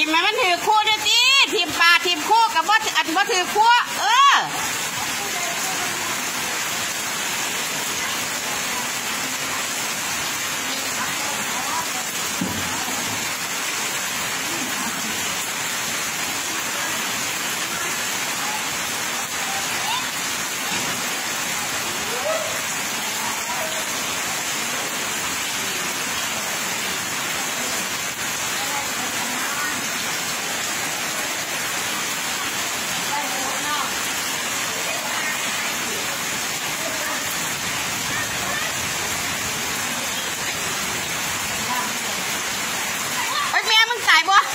มมันถือคู่ด้วยจีทีมปลาทีมคู่กับว่าอันว่าถือคู่ตายบ่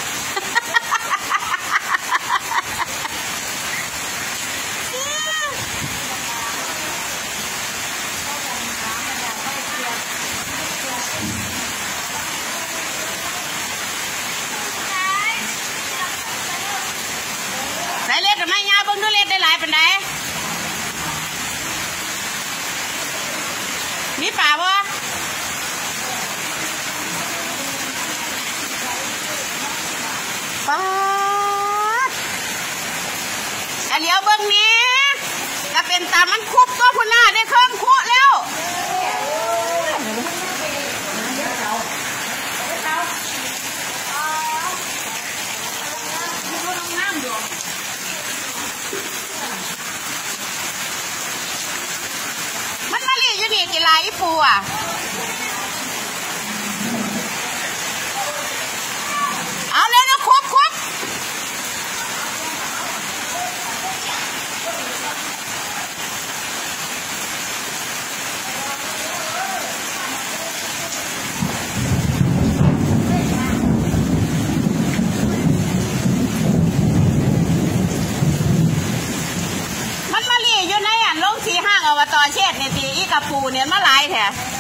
ใส่เล็ดหรือไม่ยาเบิ้งดูเล็ดได้หลายเป็นไงมีป่าบ่ป้าอันเดียวเบิ้งนี้จะเป็นตามันคุบตัวคุณน่าได้เครื่องคุแล้วมันมาลีอยู่นี่กี่ลายอีปูอ่ะเอาเลยนะคุบมันมาลีอยู่ในอันลงสีห้างอบต.เชษเนี่ยตีอีกระปูเนี่ยมาหลายแถะ